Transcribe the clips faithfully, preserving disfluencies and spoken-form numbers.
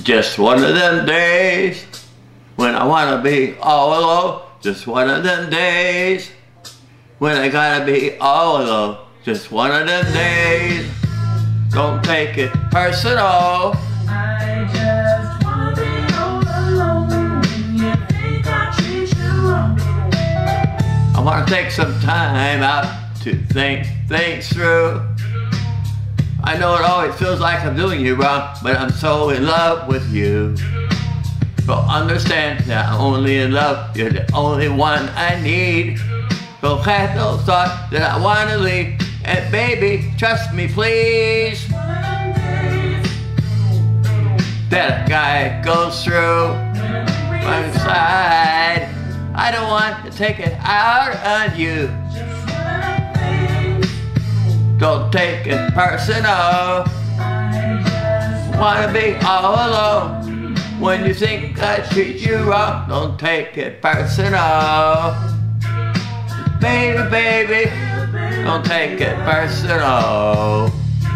Just one of them days when I wanna be all alone. Just one of them days when I gotta be all alone. Just one of them days. Don't take it personal. I just wanna be all alone when you think I treat you wrong. I wanna take some time out to think things through. I know it always feels like I'm doing you wrong, but I'm so in love with you. So understand that I'm only in love, you're the only one I need. So have no thought that I wanna leave, and baby, trust me please. That a guy goes through my side, I don't want to take it out on you. Don't take it personal. Wanna be all alone when you think I treat you wrong. Don't take it personal. Baby, baby, don't take it personal.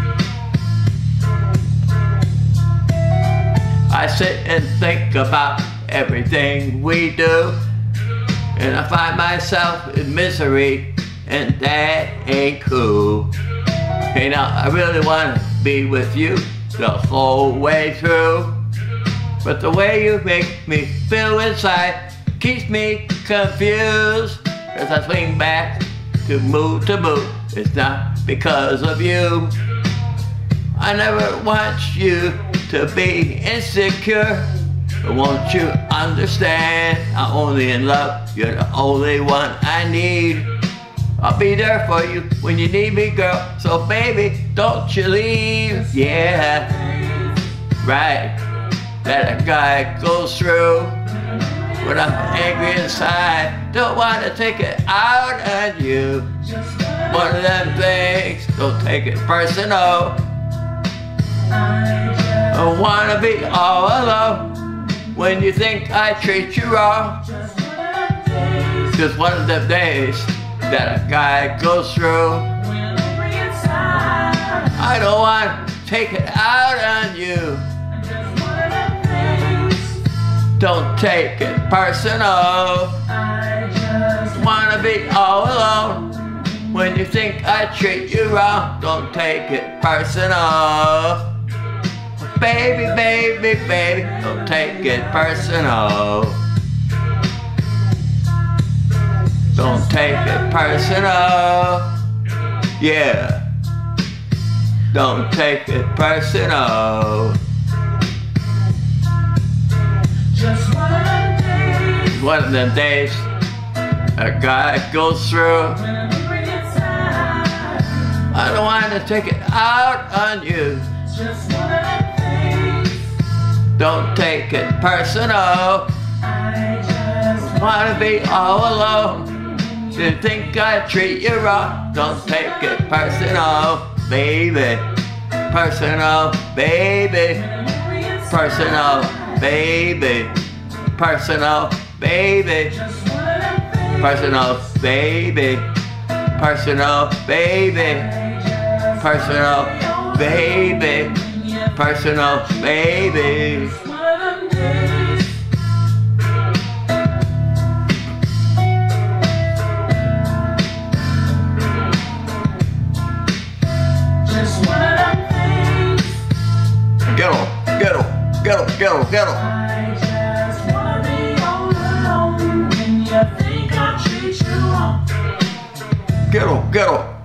I sit and think about everything we do, and I find myself in misery, and that ain't cool. You know, I really want to be with you the whole way through, but the way you make me feel inside keeps me confused. As I swing back to mood to mood, it's not because of you. I never want you to be insecure, but won't you understand, I'm only in love, you're the only one I need. I'll be there for you when you need me, girl, so baby, don't you leave, yeah. Right, that a guy goes through when I'm angry inside, don't want to take it out on you. One of them things, don't take it personal. I wanna be all alone when you think I treat you wrong. Just one of them days that a guy goes through. I don't want to take it out on you. Don't take it personal. Wanna be all alone when you think I treat you wrong. Don't take it personal. Baby, baby, baby, don't take it personal. Don't take it personal. Yeah. Don't take it personal. Just one of them days. One of them days a guy goes through. I don't want to take it out on you. Just one of them things. Don't take it personal. I just Wanna be all alone. You think I treat you wrong. Don't take it personal, baby. Personal, baby. Personal, baby. Personal, baby. Personal, baby. Personal, baby. Personal, baby. Personal, baby. Get him, get him, get him, get him, get him. I just wanna be all alone when you think I treat you wrong. Get him, get him.